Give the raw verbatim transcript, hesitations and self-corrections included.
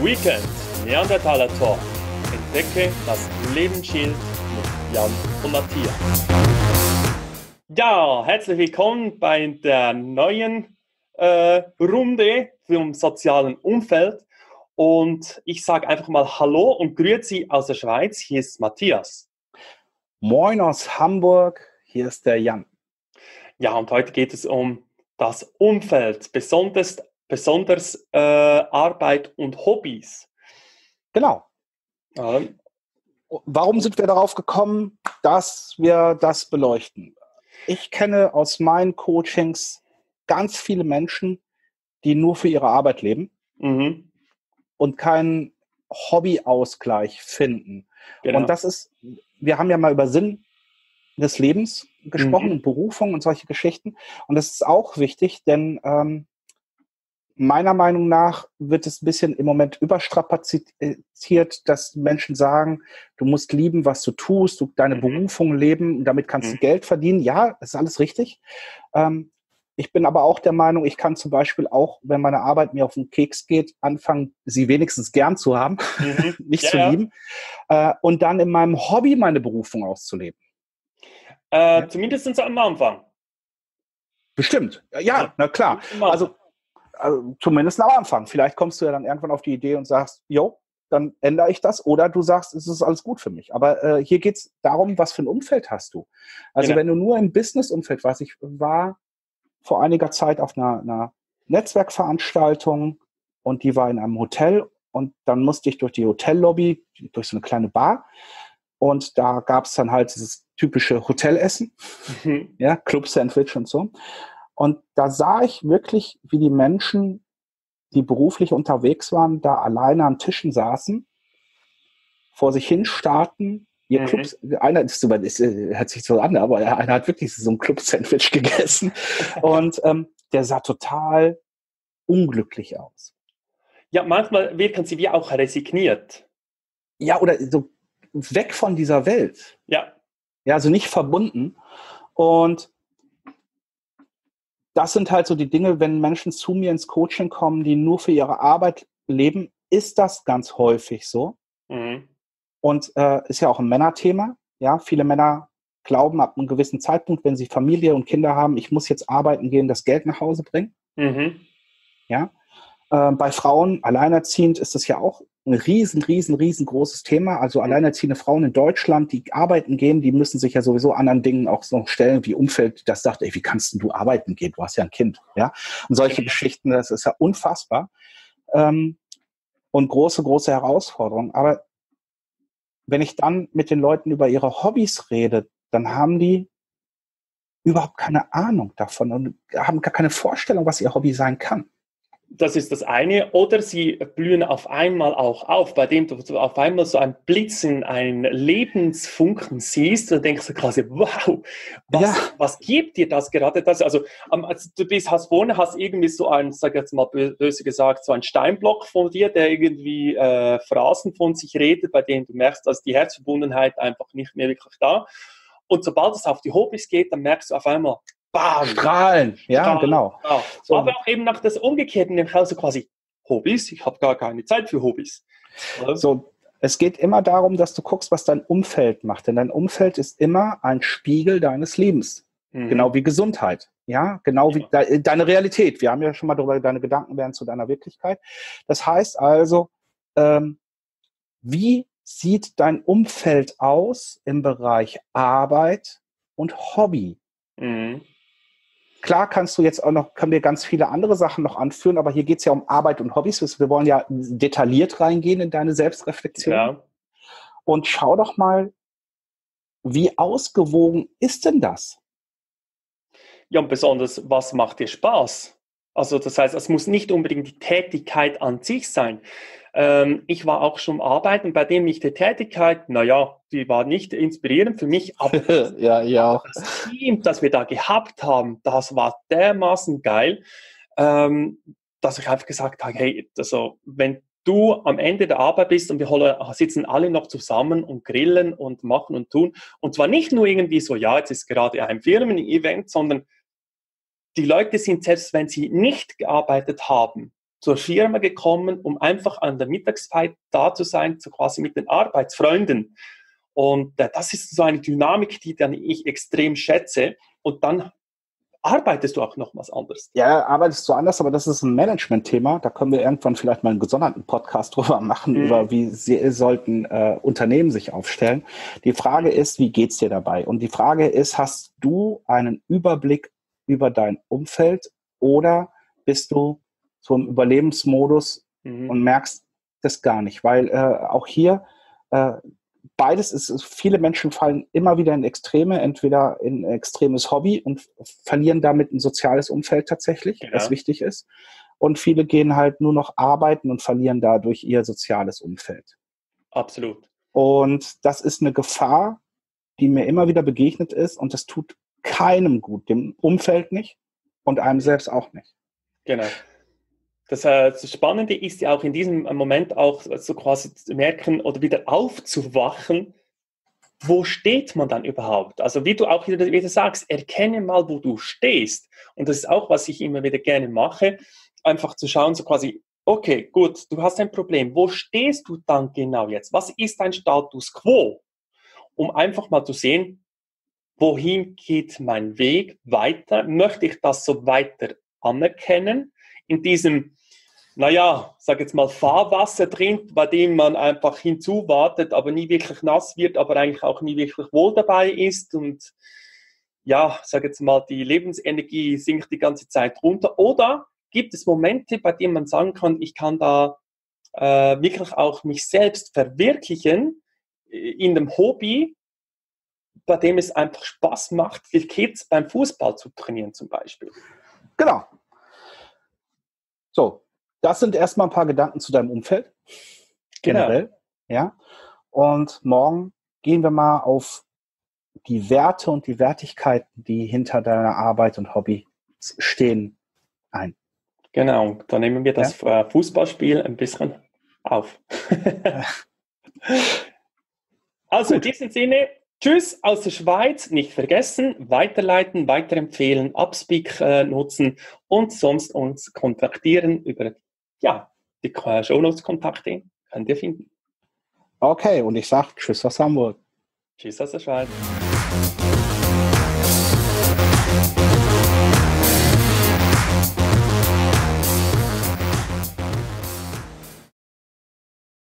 Weekend Neandertaler Talk. Entdecke das Lebensschild mit Jan und Matthias. Ja, herzlich willkommen bei der neuen äh, Runde zum sozialen Umfeld. Und ich sage einfach mal Hallo und grüezi aus der Schweiz. Hier ist Matthias. Moin aus Hamburg, hier ist der Jan. Ja, und heute geht es um das Umfeld, besonders, besonders äh, Arbeit und Hobbys. Genau. Ähm, Warum sind wir darauf gekommen, dass wir das beleuchten? Ich kenne aus meinen Coachings ganz viele Menschen, die nur für ihre Arbeit leben mhm, und keinen Hobbyausgleich finden. genau. Und das ist, wir haben ja mal über Sinn des Lebens gesprochen Mhm. und Berufung und solche Geschichten. Und das ist auch wichtig, denn ähm, meiner Meinung nach wird es ein bisschen im Moment überstrapaziert, dass Menschen sagen, du musst lieben, was du tust, du deine Mhm. Berufung leben und damit kannst Mhm. du Geld verdienen. Ja, das ist alles richtig. Ähm, ich bin aber auch der Meinung, ich kann zum Beispiel auch, wenn meine Arbeit mir auf den Keks geht, anfangen, sie wenigstens gern zu haben, Mhm. nicht Ja, zu ja. lieben, äh, und dann in meinem Hobby meine Berufung auszuleben. Äh, Ja. Zumindest am Anfang. Bestimmt. Ja, na klar. Am Anfang. Also, also zumindest am Anfang. Vielleicht kommst du ja dann irgendwann auf die Idee und sagst, jo, dann ändere ich das. Oder du sagst, es ist alles gut für mich. Aber äh, hier geht es darum, was für ein Umfeld hast du. Also Genau. wenn du nur im Business-Umfeld warst, ich war vor einiger Zeit auf einer, einer Netzwerkveranstaltung und die war in einem Hotel und dann musste ich durch die Hotellobby, durch so eine kleine Bar und da gab es dann halt dieses typische Hotelessen, Mhm. ja, Club-Sandwich und so. Und da sah ich wirklich, wie die Menschen, die beruflich unterwegs waren, da alleine an Tischen saßen, vor sich hin starrten. Ihr Mhm. Clubs, einer ist, ist, hört sich so an, aber einer hat wirklich so ein Club-Sandwich gegessen. Und ähm, der sah total unglücklich aus. Ja, manchmal wirken sie wie auch resigniert. Ja, oder so weg von dieser Welt. Ja. Ja, also nicht verbunden. Und das sind halt so die Dinge, wenn Menschen zu mir ins Coaching kommen, die nur für ihre Arbeit leben, ist das ganz häufig so. Mhm. Und äh, ist ja auch ein Männerthema. Ja, viele Männer glauben ab einem gewissen Zeitpunkt, wenn sie Familie und Kinder haben, ich muss jetzt arbeiten gehen, das Geld nach Hause bringen. Mhm. Ja, äh, bei Frauen alleinerziehend ist das ja auch ein riesen, riesen, riesengroßes Thema. Also alleinerziehende Frauen in Deutschland, die arbeiten gehen, die müssen sich ja sowieso anderen Dingen auch noch stellen, wie Umfeld, das sagt, ey, wie kannst denn du arbeiten gehen? Du hast ja ein Kind. Ja, und solche Ja. Geschichten, das ist ja unfassbar. Ähm, und große, große Herausforderung. Aber wenn ich dann mit den Leuten über ihre Hobbys rede, dann haben die überhaupt keine Ahnung davon und haben gar keine Vorstellung, was ihr Hobby sein kann. Das ist das eine. Oder sie blühen auf einmal auch auf, bei dem du auf einmal so ein Blitzen, einen Lebensfunken siehst und denkst du quasi, wow, was, Ja. was gibt dir das gerade? Das, also, also du bist, hast vorne, hast irgendwie so ein, sag jetzt mal böse gesagt, so ein Steinblock von dir, der irgendwie äh, Phrasen von sich redet, bei dem du merkst, dass die Herzverbundenheit einfach nicht mehr wirklich da. Und sobald es auf die Hobbys geht, dann merkst du auf einmal, bam! Strahlen, ja, Strahlen, genau. genau. So. Aber auch eben nach das Umgekehrten, nämlich also quasi Hobbys, ich habe gar keine Zeit für Hobbys. So, es geht immer darum, dass du guckst, was dein Umfeld macht. Denn dein Umfeld ist immer ein Spiegel deines Lebens. Mhm. Genau wie Gesundheit. Ja, genau Ja. wie de- deine Realität. Wir haben ja schon mal darüber, deine Gedanken werden zu deiner Wirklichkeit. Das heißt also, ähm, wie sieht dein Umfeld aus im Bereich Arbeit und Hobby? Mhm. Klar kannst du jetzt auch noch, können wir ganz viele andere Sachen noch anführen, aber hier geht es ja um Arbeit und Hobbys. Wir wollen ja detailliert reingehen in deine Selbstreflexion. Ja. Und schau doch mal, wie ausgewogen ist denn das? Ja, und besonders, was macht dir Spaß? Also das heißt, es muss nicht unbedingt die Tätigkeit an sich sein. Ähm, ich war auch schon arbeiten, bei dem nicht die Tätigkeit, naja, die war nicht inspirierend für mich, aber ja, ja. das Team, das wir da gehabt haben, das war dermaßen geil, ähm, dass ich einfach gesagt habe, hey, also wenn du am Ende der Arbeit bist und wir sitzen alle noch zusammen und grillen und machen und tun, und zwar nicht nur irgendwie so, ja, jetzt ist gerade ein Firmen-Event, sondern die Leute sind, selbst wenn sie nicht gearbeitet haben, zur Firma gekommen, um einfach an der Mittagszeit da zu sein, so quasi mit den Arbeitsfreunden. Und äh, das ist so eine Dynamik, die dann ich extrem schätze. Und dann arbeitest du auch noch was anderes. Ja, arbeitest du anders, aber das ist ein Management-Thema. Da können wir irgendwann vielleicht mal einen gesonderten Podcast drüber machen, mhm. über wie sie, sollten äh, Unternehmen sich aufstellen. Die Frage ist, wie geht's dir dabei? Und die Frage ist, hast du einen Überblick über dein Umfeld oder bist du so im Überlebensmodus mhm. und merkst das gar nicht? Weil äh, auch hier äh, beides ist, viele Menschen fallen immer wieder in Extreme, entweder in ein extremes Hobby und verlieren damit ein soziales Umfeld tatsächlich, ja. was wichtig ist. Und viele gehen halt nur noch arbeiten und verlieren dadurch ihr soziales Umfeld. Absolut. Und das ist eine Gefahr, die mir immer wieder begegnet ist und das tut keinem gut, dem Umfeld nicht und einem selbst auch nicht. Genau. Das, äh, das Spannende ist ja auch in diesem Moment auch so quasi zu merken oder wieder aufzuwachen, wo steht man dann überhaupt? Also wie du auch wieder, wieder sagst, erkenne mal, wo du stehst. Und das ist auch, was ich immer wieder gerne mache, einfach zu schauen, so quasi, okay, gut, du hast ein Problem. Wo stehst du dann genau jetzt? Was ist dein Status quo? Um einfach mal zu sehen, wohin geht mein Weg weiter? Möchte ich das so weiter anerkennen? In diesem, naja, sag jetzt mal Fahrwasser drin, bei dem man einfach hinzuwartet, aber nie wirklich nass wird, aber eigentlich auch nie wirklich wohl dabei ist und ja, sag jetzt mal, die Lebensenergie sinkt die ganze Zeit runter. Oder gibt es Momente, bei denen man sagen kann, ich kann da äh, wirklich auch mich selbst verwirklichen in dem Hobby, bei dem es einfach Spaß macht, für Kids beim Fußball zu trainieren zum Beispiel. Genau. So, das sind erstmal ein paar Gedanken zu deinem Umfeld. Generell. Genau. Ja. Und morgen gehen wir mal auf die Werte und die Wertigkeiten, die hinter deiner Arbeit und Hobby stehen, ein. Genau, da nehmen wir das ja? Fußballspiel ein bisschen auf. Also Gut. In diesem Sinne, tschüss aus der Schweiz, nicht vergessen, weiterleiten, weiterempfehlen, Upspeak äh, nutzen und sonst uns kontaktieren über ja, die Shownotes-Kontakte könnt ihr finden. Okay, und ich sage tschüss aus Hamburg. Tschüss aus der Schweiz.